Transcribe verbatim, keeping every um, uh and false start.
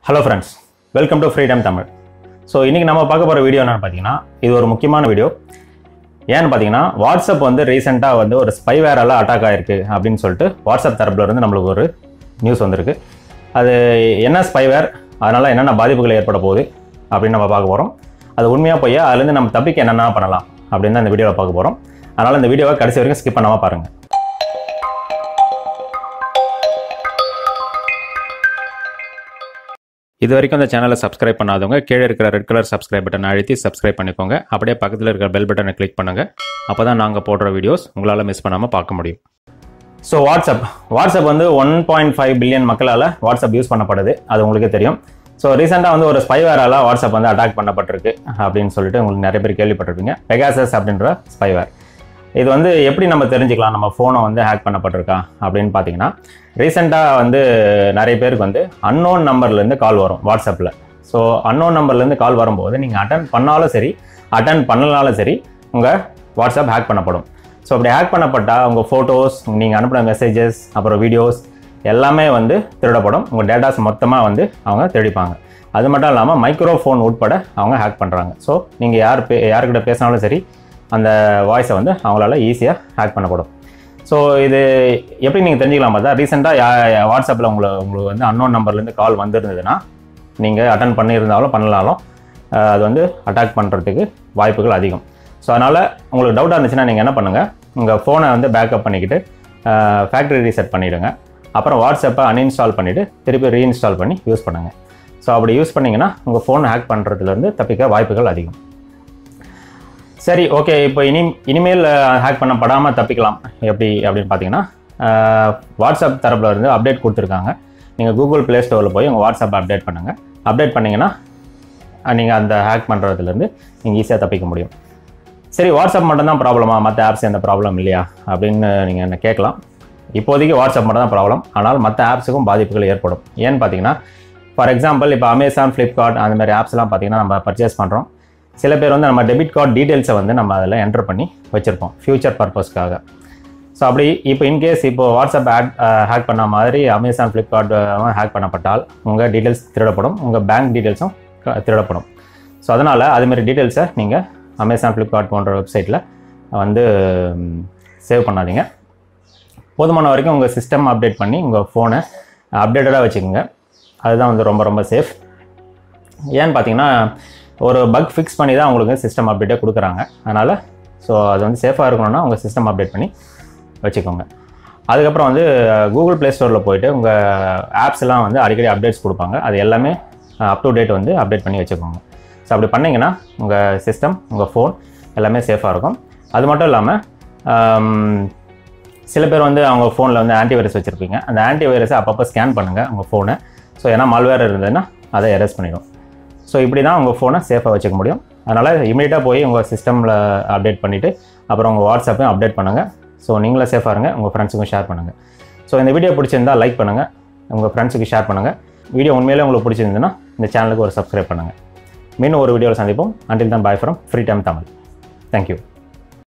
Hello friends, welcome to Freedom Tamil. So இன்னைக்கு நம்ம பார்க்க போற வீடியோ என்னன்னு பாத்தீங்கன்னா இது ஒரு முக்கியமான வீடியோ. ஏன்னு பாத்தீங்கன்னா WhatsApp வந்து ரீசன்ட்டா வந்து ஒரு ஸ்பைவேரால அட்டாக் ஆயிருக்கு அப்படினு சொல்லிட்டு WhatsApp தரப்புல இருந்து நமக்கு ஒரு நியூஸ் வந்திருக்கு. அது என்ன ஸ்பைவேர், அதனால என்னென்ன பாதிப்புகள் ஏற்பட போகுது அப்படின்னு நம்ம பார்க்க போறோம். அது உண்மையா போய் அதுல இருந்து நம்ம தப்பிக்க என்னென்ன பண்ணலாம் அப்படின்னு இந்த வீடியோவை பார்க்க போறோம். அதனால இந்த வீடியோவை கடைசி வரைக்கும் ஸ்கிப் பண்ணாம பாருங்க. இது வரைக்கும் இந்த சேனலை சப்ஸ்கிரைப் பண்ணாதவங்க கீழே இருக்கிற ரெட் கலர் சப்ஸ்கிரைப் பட்டனை அழுத்தி சப்ஸ்கிரைப் பண்ணிக்கோங்க. அப்படியே பக்கத்தில் இருக்கிற பெல் பட்டனை கிளிக் பண்ணுங்க. அப்போ தான் நாங்கள் போடுற வீடியோஸ் உங்களால் மிஸ் பண்ணாமல் பார்க்க முடியும். ஸோ வாட்ஸ்அப் வாட்ஸ்அப் வந்து ஒன் பாயிண்ட் ஃபைவ் பில்லியன் மக்களால் வாட்ஸ்அப் யூஸ் பண்ணப்படுது, அது உங்களுக்கு தெரியும். ஸோ ரீசெண்டாக வந்து ஒரு ஸ்பைவேரால் வாட்ஸ்அப் வந்து அட்டாக் பண்ணப்பட்டிருக்கு அப்படின்னு சொல்லிட்டு உங்களுக்கு நிறைய பேர் கேள்விப்பட்டிருப்பீங்க. பெகாசஸ் அப்படின்ற ஸ்பைவேர். இது வந்து எப்படி நம்ம தெரிஞ்சுக்கலாம் நம்ம ஃபோனை வந்து ஹேக் பண்ணப்பட்டிருக்கா அப்படின்னு பார்த்தீங்கன்னா, ரீசெண்டாக வந்து நிறைய பேருக்கு வந்து அன்னோன் நம்பர்லேருந்து கால் வரும் வாட்ஸ்அப்பில். ஸோ அன்னோன் நம்பர்லேருந்து கால் வரும்போது நீங்கள் அட்டன் பண்ணாலும் சரி அட்டன் பண்ணலாலும் சரி உங்கள் வாட்ஸ்அப் ஹேக் பண்ணப்படும். ஸோ அப்படி ஹேக் பண்ணப்பட்டால் உங்கள் ஃபோட்டோஸ், நீங்கள் அனுப்பின மெசேஜஸ், அப்புறம் வீடியோஸ் எல்லாமே வந்து திருடப்படும். உங்கள் டேட்டாஸ் மொத்தமாக வந்து அவங்க திருடிப்பாங்க. அது மட்டும் இல்லாமல் மைக்ரோஃபோன் உட்பட அவங்க ஹேக் பண்ணுறாங்க. ஸோ நீங்கள் யார் பே யார்கிட்ட பேசினாலும் சரி அந்த வாய்ஸை வந்து அவங்களால ஈஸியாக ஹேக் பண்ணப்படும். ஸோ இது எப்படி நீங்கள் தெரிஞ்சுக்கலாம் பார்த்தா, ரீசெண்டாக வாட்ஸ்அப்பில் உங்களை உங்களுக்கு வந்து அன்னோன் நம்பர்லேருந்து கால் வந்திருந்ததுன்னா நீங்கள் அட்டன் பண்ணியிருந்தாலும் பண்ணலாலும் அது வந்து அட்டாக் பண்ணுறதுக்கு வாய்ப்புகள் அதிகம். ஸோ அதனால் உங்களுக்கு டவுட்டாக இருந்துச்சுன்னா நீங்கள் என்ன பண்ணுங்கள், உங்கள் ஃபோனை வந்து பேக்கப் பண்ணிக்கிட்டு ஃபேக்ட்ரி ரீசெட் பண்ணிவிடுங்க. அப்புறம் வாட்ஸ்அப்பை அன்இன்ஸ்டால் பண்ணிவிட்டு திருப்பி ரீஇன்ஸ்டால் பண்ணி யூஸ் பண்ணுங்கள். ஸோ அப்படி யூஸ் பண்ணிங்கன்னா உங்கள் ஃபோன் ஹேக் பண்ணுறதுலேருந்து தப்பிக்க வாய்ப்புகள் அதிகம். சரி, ஓகே. இப்போ இனி இனிமேல் ஹேக் பண்ணப்படாமல் தப்பிக்கலாம் எப்படி அப்படின்னு பார்த்தீங்கன்னா, வாட்ஸ்அப் தரப்பில் இருந்து அப்டேட் கொடுத்துருக்காங்க. நீங்கள் கூகுள் ப்ளே ஸ்டோரில் போய் உங்கள் வாட்ஸ்அப்பை அப்டேட் பண்ணுங்கள். அப்டேட் பண்ணிங்கன்னா நீங்கள் அந்த ஹேக் பண்ணுறதுலேருந்து நீங்கள் ஈஸியாக தப்பிக்க முடியும். சரி, வாட்ஸ்அப் மட்டும்தான் ப்ராப்ளமா, மற்ற ஆப்ஸ் எந்த ப்ராப்ளம் இல்லையா அப்படின்னு நீங்கள் என்ன கேட்கலாம். இப்போதைக்கு வாட்ஸ்அப் மட்டும் தான் ப்ராப்ளம், ஆனால் மற்ற ஆப்ஸுக்கும் பாதிப்புகள் ஏற்படும். ஏன்னு பார்த்தீங்கன்னா, ஃபார் எக்ஸாம்பிள் இப்போ அமேசான், ஃப்ளிப்கார்ட் அந்த மாதிரி ஆப்ஸ்லாம் பார்த்தீங்கன்னா நம்ம பர்ச்சேஸ் பண்ணுறோம். சில பேர் வந்து நம்ம டெபிட் கார்டு டீட்டெயில்ஸை வந்து நம்ம அதில் என்டர் பண்ணி வச்சுருப்போம் ஃபியூச்சர் பர்பஸ்க்காக. ஸோ அப்படி இப்போ இன்கேஸ் இப்போ வாட்ஸ்அப் ஆட் ஹேக் பண்ண மாதிரி அமேசான், ஃப்ளிப்கார்ட் ஹேக் பண்ணப்பட்டால் உங்கள் டீட்டெயில்ஸ் திருடப்படும், உங்கள் பேங்க் டீட்டெயில்ஸும் திருடப்படும். ஸோ அதனால் அதுமாரி டீட்டெயில்ஸை நீங்கள் அமேசான், ஃப்ளிப்கார்ட் போன்ற வெப்சைட்டில் வந்து சேவ் பண்ணாதீங்க. போதுமான வரைக்கும் உங்கள் சிஸ்டம் அப்டேட் பண்ணி உங்கள் ஃபோனை அப்டேட்டடாக வச்சுக்கோங்க. அதுதான் வந்து ரொம்ப ரொம்ப சேஃப். ஏன்னு பார்த்தீங்கன்னா, ஒரு பக் ஃபிக்ஸ் பண்ணி தான் உங்களுக்கு சிஸ்டம் அப்டேட்டே கொடுக்குறாங்க. அதனால் ஸோ அது வந்து சேஃபாக இருக்கணும்னா உங்கள் சிஸ்டம் அப்டேட் பண்ணி வச்சுக்கோங்க. அதுக்கப்புறம் வந்து கூகுள் ப்ளே ஸ்டோரில் போய்ட்டு உங்கள் ஆப்ஸ்லாம் வந்து அடிக்கடி அப்டேட்ஸ் கொடுப்பாங்க. அது எல்லாமே அப் டு டேட் வந்து அப்டேட் பண்ணி வச்சுக்கோங்க. ஸோ அப்படி பண்ணிங்கன்னா உங்கள் சிஸ்டம், உங்கள் ஃபோன் எல்லாமே சேஃபாக இருக்கும். அது மட்டும் இல்லாமல் சில பேர் வந்து அவங்க ஃபோனில் வந்து ஆன்டிவைரஸ் வச்சுருப்பீங்க. அந்த ஆன்டிவைரஸை அப்பப்போ ஸ்கேன் பண்ணுங்கள் உங்கள் ஃபோனை. ஸோ ஏன்னா மால்வேர் இருந்ததுன்னா அதை எரேஸ் பண்ணிடும். ஸோ இப்படி தான் உங்கள் ஃபோனை சேஃபாக வச்சுக்க முடியும். அதனால் இமீடியட்டாக போய் உங்கள் சிஸ்டமில் அப்டேட் பண்ணிவிட்டு அப்புறம் உங்கள் வாட்ஸ்அப்பையும் அப்டேட் பண்ணுங்கள். ஸோ நீங்களே சேஃபாக இருங்க, உங்கள் ஃப்ரெண்ட்ஸுக்கும் ஷேர் பண்ணுங்கள். ஸோ இந்த வீடியோ பிடிச்சிருந்தால் லைக் பண்ணுங்கள், உங்கள் ஃப்ரெண்ட்ஸுக்கு ஷேர் பண்ணுங்கள். வீடியோ உண்மையிலே உங்களுக்கு பிடிச்சிருந்ததுன்னா இந்த சேனலுக்கு ஒரு சப்ஸ்கிரைப் பண்ணுங்கள். மீண்டும் ஒரு வீடியோவில் சந்திப்போம். அண்டில் தான் bye from free time Tamil. Thank you.